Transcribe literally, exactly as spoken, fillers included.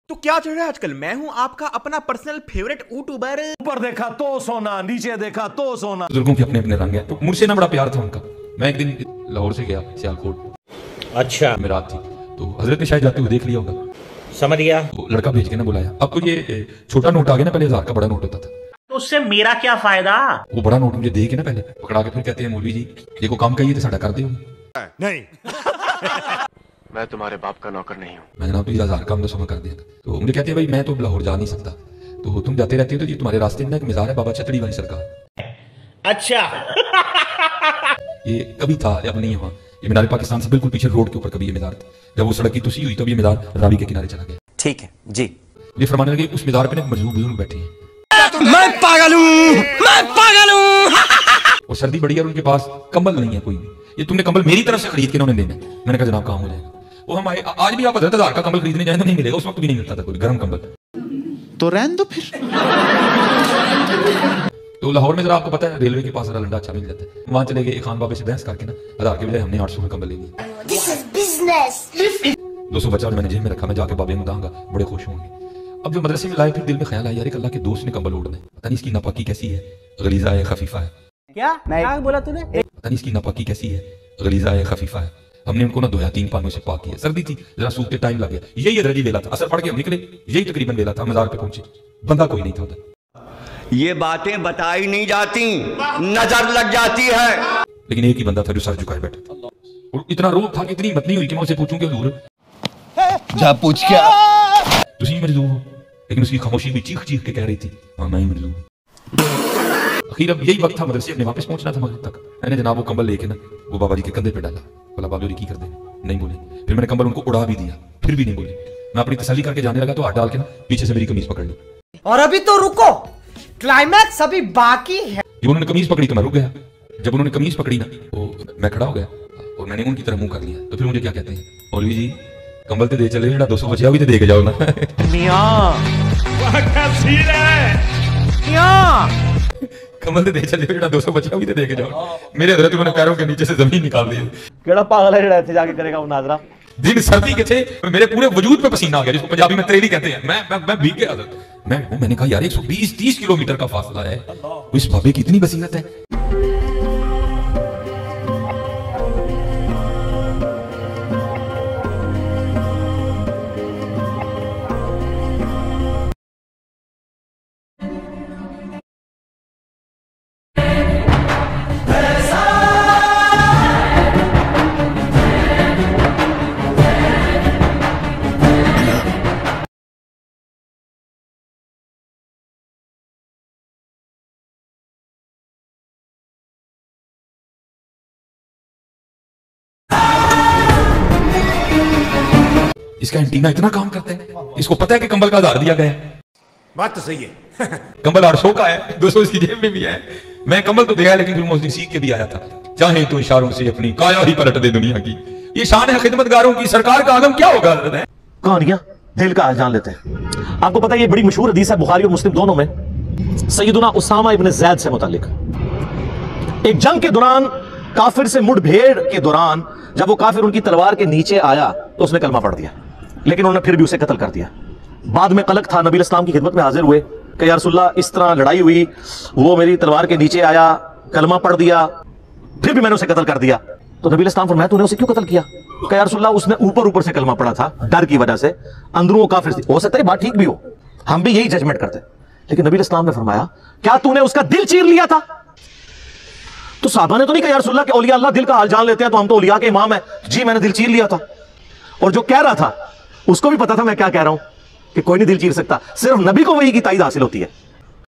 तो क्या चल रहा है आजकल? मैं हूं आपका अपना पर्सनल फेवरेट यूट्यूबर। ऊपर देखा तो सोना, नीचे देखा तो सोना। बुजुर्गों के अपने अपने रंग है, तो मुझसे ना बड़ा प्यार था उनका। मैं एक दिन लाहौर से गया सियालकोट, अच्छा में रात थी, तो हजरत ने शायद जाते हुए देख लिया होगा, समझ गया। तो लड़का भेज के ना बुलाया। अब तो ये छोटा नोट आ गया ना, पहले हजार का बड़ा नोट होता था। तो उससे मेरा क्या फायदा? वो बड़ा नोट मुझे दे के ना पहले पकड़ा के फिर कहते हैं मौलवी जी देखो काम कहिए तो साडा कर दे। नहीं मैं तुम्हारे बाप का नौकर नहीं हूँ। मैं जनाब तुझे हजार का समय कर दिया। तो मुझे कहते हैं भाई मैं तो लाहौर जा नहीं सकता, तो तुम जाते रहते हो, तो ये तुम्हारे रास्ते में ना एक मज़ार है बाबा छतड़ी वाली सरकार। अच्छा ये कभी था अब नहीं हुआ। ये मीनार पाकिस्तान से बिल्कुल पीछे रोड के ऊपर कभी ये मीनार था। जब वो सड़क की तुसी हुई तब ये मीनार रावी के किनारे चला गया। ठीक है जी। ये फरमाने लगे उस मीनार पे ना मजलूम बुजुर्ग बैठे हैं। मैं पागल हूँ, मैं पागल हूँ। और सर्दी बड़ी है और उनके पास कंबल नहीं है कोई भी। ये तुमने कंबल मेरी तरफ से खरीद के उन्होंने देना। मैंने कहा जनाब काम हो जाएगा। वो हम आए, आज भी आप हज़रत हजार का कंबल खरीदने जाए तो नहीं मिलेगा, उस वक्त भी नहीं मिलता था कोई गर्म कंबल। तो रहने दो फिर। तो लाहौर में जरा आपको पता है रेलवे के पास जरा लंडा अच्छा मिल जाता है। वहां चले गए खान बाबे से बहस करके ना हजार के बजाय हमने आठ सौ में कंबल ले लिया। दो सौ बचा और मैंने जेब में रखा। मैं जाके बाबे में दांगा, बड़े खुश होंगे। अब जब मदरसे में लाए फिर दिल में ख्याल आया यार एक अल्लाह के दोस्त ने कंबल ओढ़ना है, पता नहीं इसकी नापाकी कैसी है, गलीजा है खफीफा है। क्या क्या बोला तूने? पता नहीं इसकी नापाकी कैसी है, गलीजा है खफीफा है। हमने उनको ना धोया, तीन पानियों से पाक किया। सर्दी थी, जरा सूखते टाइम लग गया। यही अदरजी वेला था, असर पड़ के हम निकले, यही तकरीबन वेला था। मजार पे पहुंचे, बंदा कोई नहीं था उधर। ये बातें बताई नहीं जाती, नजर लग जाती है। लेकिन एक ही बंदा था जो सर झुकाए बैठा था, और इतना रोब था कि इतनी हिम्मत नहीं हुई कि मैं उसे पूछूं कि हुजूर जा पूछ क्या तुसी मजलूम हो। लेकिन उसकी खामोशी भी चीख चीख के कह रही थी हाँ मैं ही मजलूम। आखिर अब यही वक्त था, मदरसे अपने वापस पहुंचना था मगरिब तक। मैंने जनाब वो कंबल लेके ना वो बाबा जी के कंधे पे डाला। बोला बाबा जी की कर दे, नहीं बोले। फिर मैंने कंबल उनको उड़ा भी दिया, फिर भी नहीं बोले। मैं अपनी तसल्ली करके जाने लगा तो हाथ डाल के ना पीछे से मेरी कमीज पकड़ ली। और अभी तो रुको, क्लाइमैक्स अभी बाकी है। जब उन्होंने कमीज पकड़ी तो मैं रुक गया। जब उन्होंने कमीज पकड़ी ना तो मैं खड़ा हो गया और मैंने उनकी तरफ मुंह कर लिया। तो फिर मुझे क्या कहते हैं, मौलवी जी कंबल तो दे चले, जेड़ा दो सौ बचिया भी तो दे के जाओ ना। कंबल तो दे चले, जेड़ा दो सौ बचिया भी तो दे के जाओ। मेरे हजरत उन्होंने पैरों के नीचे से जमीन निकाल दी। केड़ा पागल है जेड़ा इत्थे जाके करेगा वो नाजरा। दिन सर्दी के थे, मेरे पूरे वजूद पे पसीना आ गया, जिसको पंजाबी में त्रेली कहते हैं। मैं मैं मैं भीग गया। मैं मैंने कहा यार एक सौ बीस तीस किलोमीटर का फासला है, इस बाबे की इतनी बसीरत है। इसका एंटीना इतना काम करता है, इसको पता है कि कंबल का आधार दिया गया है। बात तो सही है। कंबल आठ सौ का है, दो सौ इसकी जेब में भी है। मैं कंबल तो दिया है लेकिन फिर मुझे सीख के भी आया था। चाहे तो इशारों से अपनी काया ही पलट दे दुनिया की। ये शान है खिदमतगारों की, सरकार का आलम क्या होगा। कहानियां दिल का हाल जान लेते हैं। आपको पता है ये बड़ी मशहूर हदीस है बुखारी और मुस्लिम दोनों में, सैयदुना उसामा इब्न ज़ैद से मुतालिक। एक जंग के दौरान काफिर से मुठभेड़ के दौरान जब वो काफिर उनकी तलवार के नीचे आया तो उसने कलमा पढ़ दिया, लेकिन उन्होंने फिर भी उसे कत्ल कर दिया। बाद में कलक था, नबी इस्लाम की खिदमत में हाजिर हुए कि या रसूलल्लाह इस तरह लड़ाई हुई, वो मेरी तलवार के नीचे आया, कलमा पढ़ दिया, फिर भी मैंने उसे कत्ल कर दिया। तो नबी इस्लाम फरमाया तूने उसे क्यों कत्ल किया? कि या रसूलल्लाह उसने ऊपर ऊपर से कलमा पढ़ा था, डर की वजह से, अंदरों वो काफिर थी। हो सकता है बात ठीक भी हो, हम भी यही जजमेंट करते। लेकिन नबी इस्लाम ने फरमाया क्या तूने उसका दिल चीर लिया था? तो साहबा ने तो नहीं कहा या रसूलल्लाह कि औलिया अल्लाह दिल का हाल जान लेते हैं, तो हम तो औलिया के इमाम है। जी मैंने दिल चीर लिया था। और जो कह रहा था उसको भी पता था मैं क्या कह रहा हूं कि कोई नहीं दिल चीर सकता, सिर्फ नबी को वही की ताईद हासिल होती है।